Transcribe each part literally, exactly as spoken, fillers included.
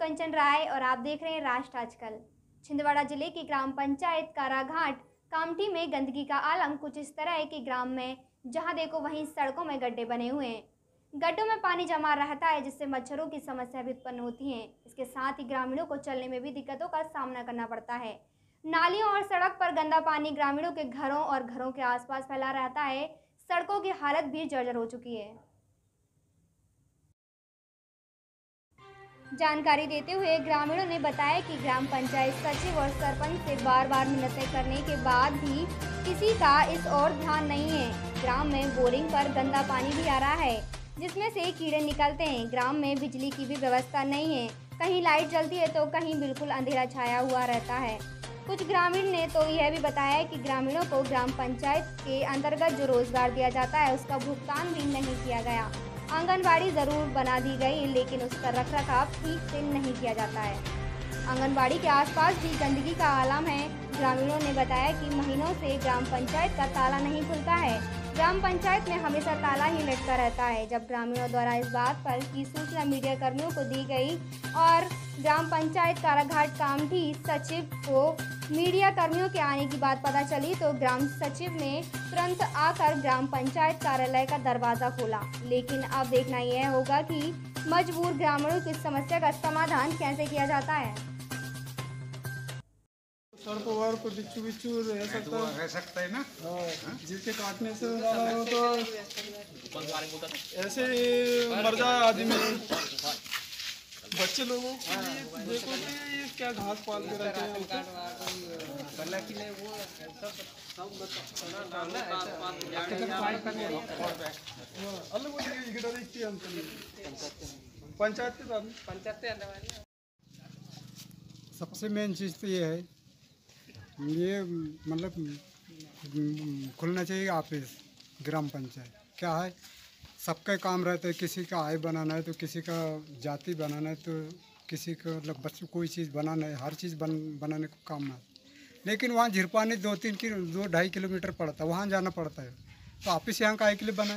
कंचन राय और आप देख रहे हैं राष्ट्र आजकल। छिंदवाड़ा जिले की ग्राम पंचायत काराघाट कामठी में गंदगी का आलम कुछ इस तरह है कि ग्राम में जहां देखो वहीं सड़कों में गड्ढे बने हुए हैं। गड्ढों में पानी जमा रहता है जिससे मच्छरों की समस्या भी उत्पन्न होती है। इसके साथ ही ग्रामीणों को चलने में भी दिक्कतों का सामना करना पड़ता है। नालियों और सड़क पर गंदा पानी ग्रामीणों के घरों और घरों के आसपास फैला रहता है। सड़कों की हालत भी जर्जर हो चुकी है। जानकारी देते हुए ग्रामीणों ने बताया कि ग्राम पंचायत सचिव और सरपंच से बार बार मिन्नतें करने के बाद भी किसी का इस ओर ध्यान नहीं है। ग्राम में बोरिंग पर गंदा पानी भी आ रहा है जिसमें से कीड़े निकलते हैं। ग्राम में बिजली की भी व्यवस्था नहीं है, कहीं लाइट जलती है तो कहीं बिल्कुल अंधेरा छाया हुआ रहता है। कुछ ग्रामीण ने तो यह भी बताया कि ग्रामीणों को ग्राम पंचायत के अंतर्गत जो रोजगार दिया जाता है उसका भुगतान भी नहीं किया गया। आंगनबाड़ी ज़रूर बना दी गई लेकिन उसका रखरखाव ठीक से नहीं किया जाता है। आंगनबाड़ी के आसपास भी गंदगी का आलम है। ग्रामीणों ने बताया कि महीनों से ग्राम पंचायत का ताला नहीं खुलता है। ग्राम पंचायत में हमेशा ताला ही लटका रहता है। जब ग्रामीणों द्वारा इस बात पर की सूचना मीडिया कर्मियों को दी गई और ग्राम पंचायत काराघाट कामठी सचिव को मीडिया कर्मियों के आने की बात पता चली तो ग्राम सचिव ने तुरंत आकर ग्राम पंचायत कार्यालय का दरवाज़ा खोला। लेकिन अब देखना यह होगा कि मजबूर ग्रामीणों की समस्या का समाधान कैसे किया जाता है। सड़क वार को बिच्छू बिच्छू रह सकता है रह सकता है ना। हाँ, जिसके काटने से ज़्यादा हो तो ऐसे मर जाए आदमी। बच्चे लोगों को भी देखो तो ये क्या घास पाल के रहते हैं। अलग पंचायत के पंचायत सबसे मेन चीज़ तो ये है, ये मतलब खुलना चाहिए ऑफिस ग्राम पंचायत। क्या है, सबका काम रहता है, किसी का आय बनाना है तो किसी का जाति बनाना है तो किसी का मतलब बच्चों कोई चीज़ बनाना है, हर चीज़ बन बनाने को काम है। लेकिन वहाँ झिरपानी दो तीन किलो दो ढाई किलोमीटर पड़ता है, वहाँ जाना पड़ता है। तो ऑफिस यहाँ का के लिए बनाए।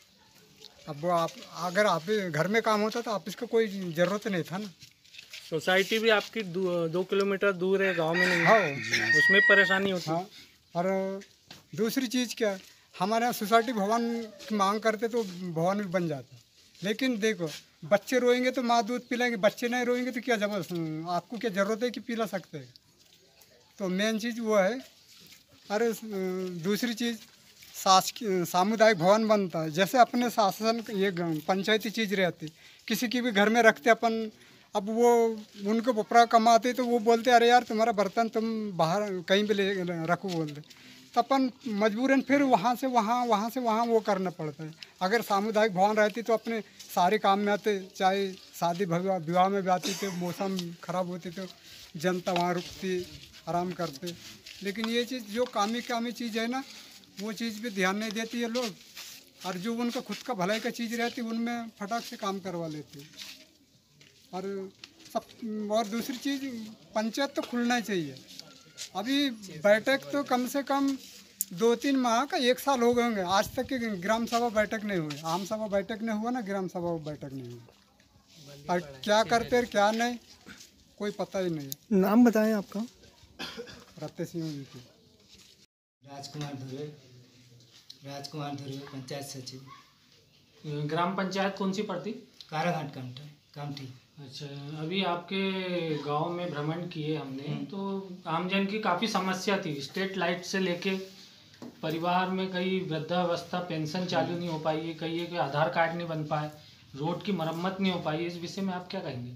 अब आप अगर आप घर में काम होता तो ऑफिस का कोई ज़रूरत नहीं था ना। सोसाइटी भी आपकी दो, दो किलोमीटर दूर है, गांव में नहीं। हाँ, उसमें परेशानी होती है। हाँ, और दूसरी चीज़ क्या, हमारे यहाँ सोसाइटी भवन की मांग करते तो भवन भी बन जाता। लेकिन देखो, बच्चे रोएंगे तो माँ दूध पिलाएंगे, बच्चे नहीं रोएंगे तो क्या जबरदस्त आपको क्या ज़रूरत है कि पिला सकते हैं। तो मेन चीज़ वो है। अरे दूसरी चीज़, शासकीय सामुदायिक भवन बनता है, जैसे अपने शासन ये पंचायती चीज़ रहती, किसी की भी घर में रखते अपन। अब वो उनको बपरा कमाते तो वो बोलते अरे यार तुम्हारा बर्तन तुम बाहर कहीं भी ले रखो बोलते, तो अपन मजबूरन फिर वहाँ से वहाँ वहाँ से वहाँ वो करना पड़ता है। अगर सामुदायिक भवन रहती तो अपने सारे काम में आते, चाहे शादी विवाह में भी आती तो मौसम ख़राब होती तो जनता वहाँ रुकती, आराम करते। लेकिन ये चीज़ जो कामी कामी चीज़ है ना, वो चीज़ पे ध्यान नहीं देती है लोग, और जो उनका खुद का भलाई का चीज़ रहती उनमें फटाक से काम करवा लेते। और सब और दूसरी चीज़, पंचायत तो खुलना चाहिए। अभी बैठक तो कम से कम दो तीन माह का एक साल हो गए होंगे, आज तक की ग्राम सभा बैठक नहीं हुई। आम सभा बैठक नहीं हुआ ना, ग्राम सभा बैठक नहीं हुई। और क्या करते हैं क्या नहीं कोई पता ही नहीं। नाम बताएं आपका। रत्ते सिंह जी की। राजकुमार धुरे, राजकुमार धुरे पंचायत सचिव। ग्राम पंचायत कौन सी पड़ती? काराघाट कामठी कामठी। अच्छा, अभी आपके गांव में भ्रमण किए हमने तो आमजन की काफ़ी समस्या थी। स्ट्रीट लाइट से लेके परिवार में कई वृद्धावस्था पेंशन चालू नहीं हो पाई है, कई के आधार कार्ड नहीं बन पाए, रोड की मरम्मत नहीं हो पाई है। इस विषय में आप क्या कहेंगे?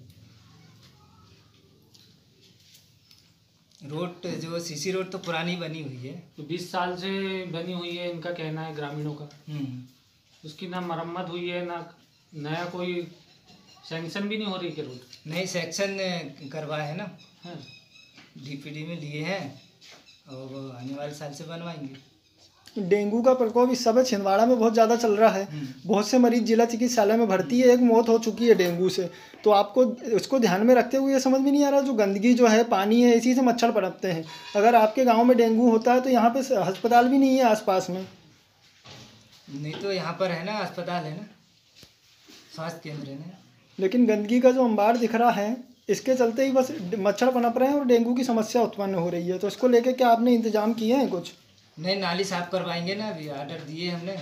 रोड जो सीसी रोड तो पुरानी बनी हुई है, तो बीस साल से बनी हुई है, इनका कहना है ग्रामीणों का। उसकी ना मरम्मत हुई है, ना नया कोई सैंक्शन भी नहीं हो रही के रोड। नहीं, सेक्शन करवाए है ना। हाँ, डीपीडी में लिए हैं और आने वाले साल से बनवाएंगे। डेंगू का प्रकोप इस समय छिंदवाड़ा में बहुत ज़्यादा चल रहा है। बहुत से मरीज जिला चिकित्सालय में भर्ती है, एक मौत हो चुकी है डेंगू से। तो आपको उसको ध्यान में रखते हुए ये समझ में नहीं आ रहा, जो गंदगी जो है, पानी है, इसी से मच्छर पनपते हैं। अगर आपके गाँव में डेंगू होता है तो यहाँ पे अस्पताल भी नहीं है आसपास में। नहीं तो यहाँ पर है ना, अस्पताल है ना, स्वास्थ्य केंद्र है ना। लेकिन गंदगी का जो अंबार दिख रहा है, इसके चलते ही बस मच्छर पनप रहे हैं और डेंगू की समस्या उत्पन्न हो रही है। तो इसको लेके क्या आपने इंतजाम किए हैं कुछ? नहीं, नाली साफ करवाएंगे ना, अभी ऑर्डर दिए हमने,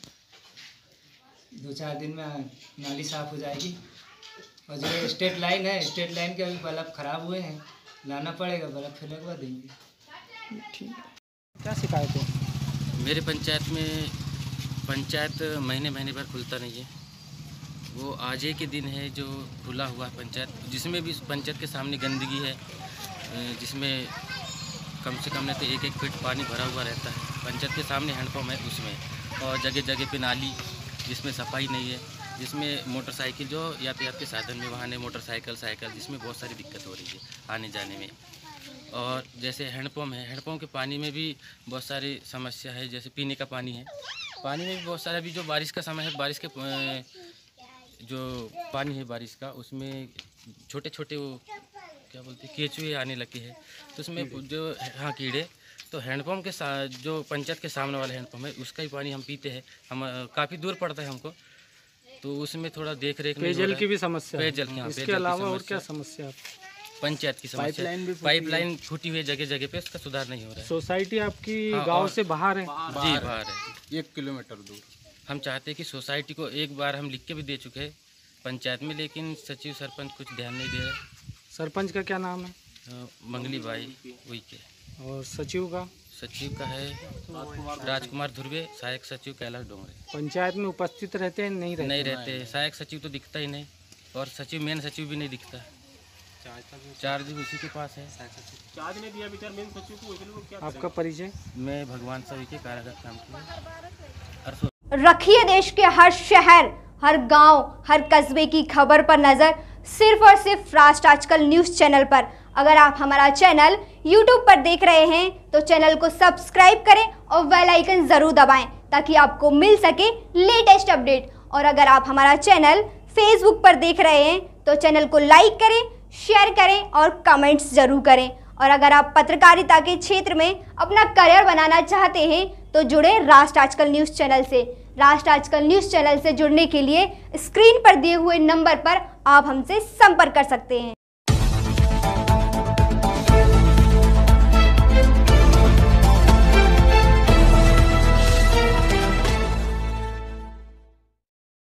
दो चार दिन में नाली साफ हो जाएगी। और जो स्टेट लाइन है, स्टेट लाइन के अभी बल्ब खराब हुए हैं, लाना पड़ेगा, बल्ब फिर लगवा देंगे। ठीक। क्या शिकायत है? मेरे पंचायत में पंचायत महीने महीने भर खुलता नहीं है। वो आज ही के दिन है जो खुला हुआ है पंचायत, जिसमें भी पंचायत के सामने गंदगी है, जिसमें कम से कम नहीं तो एक एक फीट पानी भरा हुआ रहता है। पंचायत के सामने हैंडपम्प है उसमें, और जगह जगह पे नाली जिसमें सफाई नहीं है, जिसमें मोटरसाइकिल जो यातायात के साधन में वाहन है, मोटरसाइकिल साइकिल, जिसमें बहुत सारी दिक्कत हो रही है आने जाने में। और जैसे हैंडपम्प है, हैंडपम्प के पानी में भी बहुत सारी समस्या है। जैसे पीने का पानी है, पानी में भी बहुत सारा, अभी जो बारिश का समय है, बारिश के जो पानी है बारिश का, उसमें छोटे छोटे वो क्या बोलते हैं केचुए आने लगे हैं, तो उसमें जो हाँ कीड़े, तो हैंडपम्प के साथ जो पंचायत के सामने वाला हैंडपम्प है उसका ही पानी हम पीते हैं। हम काफ़ी दूर पड़ता है हमको, तो उसमें थोड़ा देख रेख पेयजल की भी समस्या है। पेयजल की, इसके अलावा और क्या समस्या? पंचायत की समस्या, पाइपलाइन फूटी हुई है जगह जगह पे, उसका सुधार नहीं हो रहा है। सोसाइटी आपकी हाँ, गांव से बाहर है? जी बाहर है, एक किलोमीटर दूर। हम चाहते हैं कि सोसाइटी को, एक बार हम लिख के भी दे चुके हैं पंचायत में, लेकिन सचिव सरपंच कुछ ध्यान नहीं दे रहे। सरपंच का क्या नाम है? मंगली बाई वही के। और सचिव का? सचिव का है राजकुमार ध्रुवे, सहायक सचिव कैलाश डोंगरे। पंचायत में उपस्थित रहते हैं? नहीं रहते? नहीं रहते, सहायक सचिव तो दिखता ही नहीं, और सचिव मेन सचिव भी नहीं दिखता। चार्ज भी उसी के पास है। चार्ज नहीं दिया बेचारा मेन सचिव को। आपका परिचय? मैं भगवान सभी के कारागार काम किया। रखिए देश के हर शहर, हर गांव, हर कस्बे की खबर पर नजर, सिर्फ और सिर्फ राष्ट्र आजकल न्यूज़ चैनल पर। अगर आप हमारा चैनल यूट्यूब पर देख रहे हैं तो चैनल को सब्सक्राइब करें और बेल आइकन ज़रूर दबाएं ताकि आपको मिल सके लेटेस्ट अपडेट। और अगर आप हमारा चैनल फेसबुक पर देख रहे हैं तो चैनल को लाइक करें, शेयर करें और कमेंट्स ज़रूर करें। और अगर आप पत्रकारिता के क्षेत्र में अपना करियर बनाना चाहते हैं तो जुड़े राष्ट्र आजकल न्यूज़ चैनल से। राष्ट्र आजकल न्यूज़ चैनल से जुड़ने के लिए स्क्रीन पर दिए हुए नंबर पर आप हमसे संपर्क कर सकते हैं।